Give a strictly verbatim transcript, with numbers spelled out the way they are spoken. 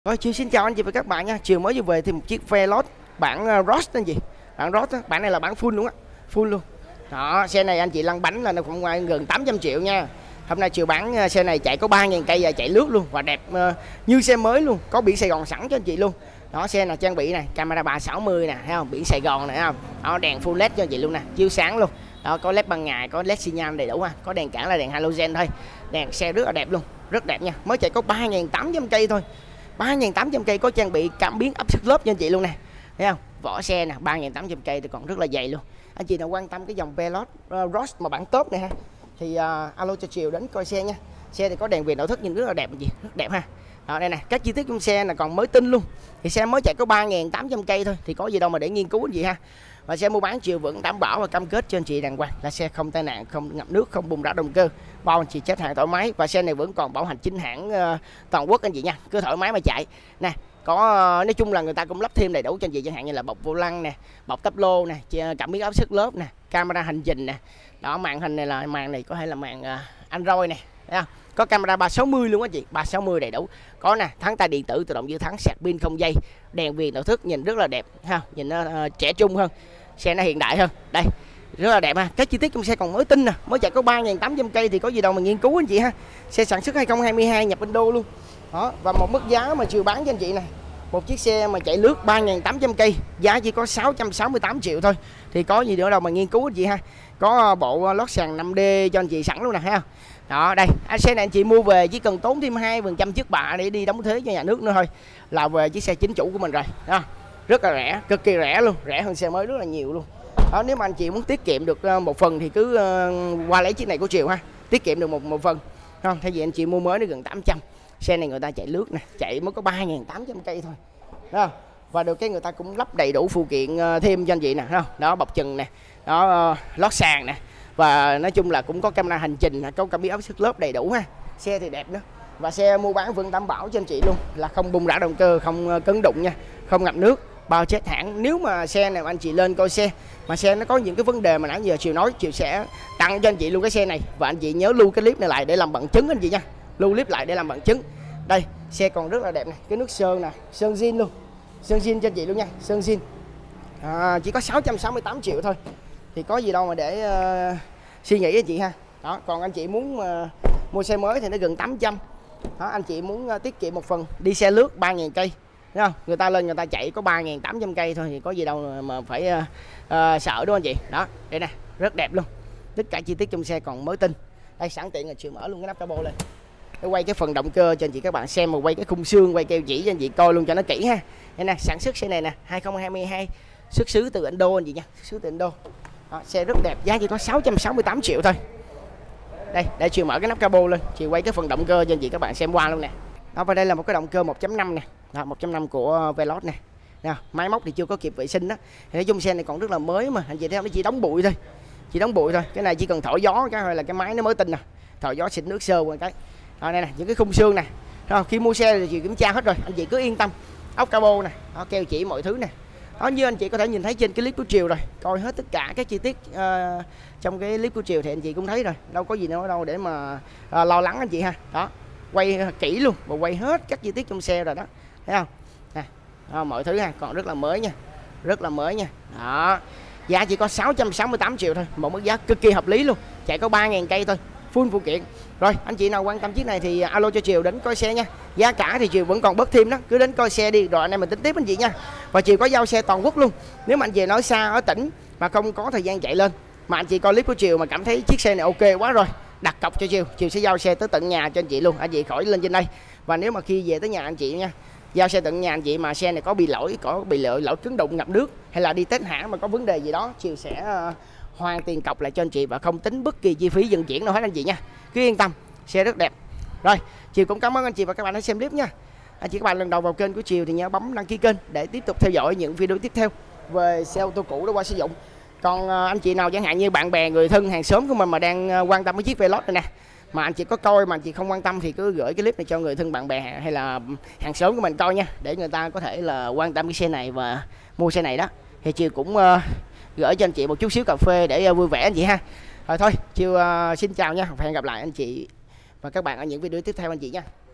Rồi, Chiều xin chào anh chị và các bạn nha. Chiều mới vừa về thì một chiếc Veloz bản uh, Rost anh chị. Bản Rost á, bản này là bản full luôn á, full luôn. Đó, xe này anh chị lăn bánh là nó cũng gần tám trăm triệu nha. Hôm nay Chiều bán uh, xe này chạy có ba nghìn cây và chạy lướt luôn và đẹp uh, như xe mới luôn, có biển Sài Gòn sẵn cho anh chị luôn. Đó, xe này trang bị này, camera ba sáu mươi nè, thấy không? Biển Sài Gòn này thấy không? Đó, đèn full led cho anh chị luôn nè, chiếu sáng luôn. Đó, có led ban ngày, có led xi nhan đầy đủ ha. Có đèn cản là đèn halogen thôi. Đèn xe rất là đẹp luôn, rất đẹp nha. Mới chạy có ba nghìn tám trăm cây thôi. ba nghìn tám trăm cây có trang bị cảm biến áp suất lớp cho anh chị luôn nè, thấy không? Vỏ xe nè, ba nghìn tám trăm cây thì còn rất là dày luôn. Anh chị nào quan tâm cái dòng Veloz uh, Rost mà bản top này ha thì uh, alo cho Chiều đến coi xe nha. Xe thì có đèn viền nội thất nhìn rất là đẹp anh chị, rất đẹp ha. Đó, đây nè, các chi tiết trong xe là còn mới tinh luôn. Thì xe mới chạy có ba nghìn tám trăm cây thôi thì có gì đâu mà để nghiên cứu anh chị ha. Và xe mua bán Chiều vẫn đảm bảo và cam kết cho anh chị đàng hoàng là xe không tai nạn, không ngập nước, không bung rã động cơ, bao anh chị chết hàng thoải mái. Và xe này vẫn còn bảo hành chính hãng uh, toàn quốc anh chị nha, cứ thoải mái mà chạy nè. Có uh, nói chung là người ta cũng lắp thêm đầy đủ cho anh chị, chẳng hạn như là bọc vô lăng nè, bọc tắp lô nè, cảm biến áp suất lớp nè, camera hành trình nè. Đó, màn hình này là màn này có thể là màn uh, Android nè, thấy không? Có camera ba sáu mươi luôn á chị, ba sáu mươi đầy đủ. Có nè, thắng tay điện tử tự động giữ thắng, sạc pin không dây, đèn viền nội thất nhìn rất là đẹp ha, nhìn nó uh, trẻ trung hơn, xe nó hiện đại hơn. Đây, rất là đẹp ha. Các chi tiết trong xe còn mới tinh nè, mới chạy có ba nghìn tám trăm cây thì có gì đâu mà nghiên cứu anh chị ha. Xe sản xuất hai không hai hai, nhập Indo luôn. Đó, và một mức giá mà Chiều bán cho anh chị này, một chiếc xe mà chạy lướt ba nghìn tám trăm cây, giá chỉ có sáu trăm sáu mươi tám triệu thôi. Thì có gì nữa đâu mà nghiên cứu anh chị ha. Có bộ lót sàn năm D cho anh chị sẵn luôn nè, thấy không? Đó, đây, xe này anh chị mua về chỉ cần tốn thêm hai phần trăm trước bạ để đi đóng thuế cho nhà nước nữa thôi là về chiếc xe chính chủ của mình rồi. Đó, rất là rẻ, cực kỳ rẻ luôn, rẻ hơn xe mới rất là nhiều luôn. Đó, nếu mà anh chị muốn tiết kiệm được một phần thì cứ uh, qua lấy chiếc này của Chiều ha, tiết kiệm được một một phần, không? Thay vì anh chị mua mới nó gần tám trăm, xe này người ta chạy lướt nè, chạy mới có ba nghìn tám trăm cây thôi. Đó, và được cái người ta cũng lắp đầy đủ phụ kiện uh, thêm cho anh chị nè, không? Đó, bọc chừng nè, đó, uh, lót sàn nè, và nói chung là cũng có camera hành trình, có cảm biến áp suất lớp đầy đủ ha. Xe thì đẹp nữa, và xe mua bán vẫn đảm bảo cho anh chị luôn là không bung rã động cơ, không cấn đụng nha, không ngập nước, bao chết hãng. Nếu mà xe nào anh chị lên coi xe mà xe nó có những cái vấn đề mà nãy giờ Chiều nói, Chiều sẽ tặng cho anh chị luôn cái xe này. Và anh chị nhớ lưu cái clip này lại để làm bằng chứng anh chị nha, lưu clip lại để làm bằng chứng. Đây, xe còn rất là đẹp này, cái nước sơn nè, sơn zin luôn, sơn zin cho anh chị luôn nha, sơn zin. À, chỉ có sáu trăm sáu mươi tám triệu thôi thì có gì đâu mà để uh, suy nghĩ anh chị ha. Đó, còn anh chị muốn uh, mua xe mới thì nó gần tám trăm. Đó, anh chị muốn uh, tiết kiệm một phần đi xe lướt ba nghìn cây, thấy không? Người ta lên người ta chạy có ba nghìn tám trăm cây thôi thì có gì đâu mà phải uh, uh, sợ đúng không anh chị. Đó, đây nè, rất đẹp luôn, tất cả chi tiết trong xe còn mới tinh. Đây, sẵn tiện là Chiều mở luôn cái nắp capo lên để quay cái phần động cơ cho anh chị các bạn xem, mà quay cái khung xương, quay keo chỉ cho anh chị coi luôn cho nó kỹ ha. Đây nè, sản xuất xe này nè, hai không hai hai, xuất xứ từ Indo anh chị nha, xuất xứ từ Indo. Đó, xe rất đẹp, giá chỉ có sáu trăm sáu mươi tám triệu thôi. Đây, để Chiều mở cái nắp capo lên, Chiều quay cái phần động cơ cho anh chị các bạn xem qua luôn nè. Đó, và đây là một cái động cơ một chấm năm nè. Đó, một chấm năm của Veloz nè. Nè, máy móc thì chưa có kịp vệ sinh đó. Thì nói chung xe này còn rất là mới mà anh chị thấy không, nó chỉ đóng bụi thôi. Chỉ đóng bụi thôi. Cái này chỉ cần thổi gió cái thôi là cái máy nó mới tinh nè. Thổi gió xịt nước sơ qua cái. Đó, đây nè, những cái khung xương nè. Đó, khi mua xe thì Chiều kiểm tra hết rồi, anh chị cứ yên tâm. Ốc capo nè, đó, keo chỉ mọi thứ nè. Đó, như anh chị có thể nhìn thấy trên cái clip của Chiều rồi, coi hết tất cả các chi tiết uh, trong cái clip của Chiều thì anh chị cũng thấy rồi, đâu có gì nữa đâu để mà uh, lo lắng anh chị ha. Đó, quay kỹ luôn và quay hết các chi tiết trong xe rồi đó, thấy không? Nè, đó, mọi thứ ha, còn rất là mới nha, rất là mới nha. Đó, giá chỉ có sáu trăm sáu mươi tám triệu thôi, một mức giá cực kỳ hợp lý luôn, chạy có ba nghìn cây thôi, full phụ kiện. Rồi, anh chị nào quan tâm chiếc này thì alo cho Chiều đến coi xe nha. Giá cả thì Chiều vẫn còn bớt thêm đó, cứ đến coi xe đi rồi anh em mình tính tiếp anh chị nha. Và Chiều có giao xe toàn quốc luôn. Nếu mà anh chị nói xa ở tỉnh mà không có thời gian chạy lên, mà anh chị coi clip của Chiều mà cảm thấy chiếc xe này ok quá rồi, đặt cọc cho Chiều, Chiều sẽ giao xe tới tận nhà cho anh chị luôn, anh chị khỏi lên trên đây. Và nếu mà khi về tới nhà anh chị nha, giao xe tận nhà anh chị mà xe này có bị lỗi, có bị lỗi lỗi cứng đụng, ngập nước hay là đi test hãng mà có vấn đề gì đó, Chiều sẽ uh, hoàn tiền cọc lại cho anh chị và không tính bất kỳ chi phí vận chuyển nào hết anh chị nha. Cứ yên tâm, xe rất đẹp. Rồi, Chiều cũng cảm ơn anh chị và các bạn đã xem clip nha. Anh chị các bạn lần đầu vào kênh của Chiều thì nhớ bấm đăng ký kênh để tiếp tục theo dõi những video tiếp theo về xe ô tô cũ đã qua sử dụng. Còn anh chị nào chẳng hạn như bạn bè, người thân, hàng xóm của mình mà đang quan tâm với chiếc Veloz này nè, mà anh chị có coi mà anh chị không quan tâm thì cứ gửi cái clip này cho người thân, bạn bè hay là hàng xóm của mình coi nha, để người ta có thể là quan tâm cái xe này và mua xe này đó. Thì Chiều cũng uh, gửi cho anh chị một chút xíu cà phê để uh, vui vẻ anh chị ha. Rồi thôi, Chiều uh, xin chào nha, và hẹn gặp lại anh chị và các bạn ở những video tiếp theo anh chị nha.